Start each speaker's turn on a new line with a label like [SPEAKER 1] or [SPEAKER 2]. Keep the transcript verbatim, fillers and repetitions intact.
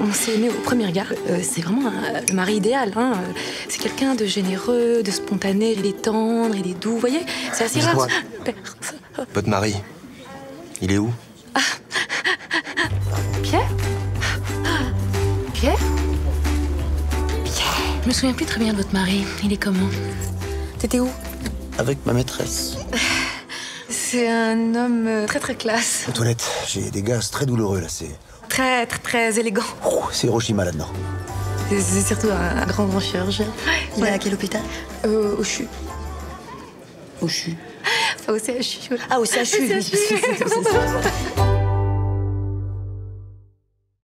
[SPEAKER 1] on s'est aimé au premier regard. Euh, c'est vraiment un, le mari idéal. Hein. C'est quelqu'un de généreux, de spontané. Il est tendre, il est doux. Vous voyez, c'est assez rare.
[SPEAKER 2] Votre mari, il est où?
[SPEAKER 1] Ah. Pierre Pierre Pierre Je me souviens plus très bien de votre mari. Il est comment? T'étais où?
[SPEAKER 3] Avec ma maîtresse.
[SPEAKER 1] C'est un homme très très classe.
[SPEAKER 3] Aux toilettes, j'ai des gaz très douloureux là, c'est...
[SPEAKER 1] Très très très élégant.
[SPEAKER 3] Oh, c'est Hiroshima là-dedans.
[SPEAKER 1] C'est surtout un, un grand grand chirurgien.
[SPEAKER 4] Il ouais. est à quel hôpital?
[SPEAKER 1] euh, Au C H U.
[SPEAKER 4] Au C H U.
[SPEAKER 1] Enfin, au C H U.
[SPEAKER 4] Ah, au C H U.
[SPEAKER 1] Au C H U.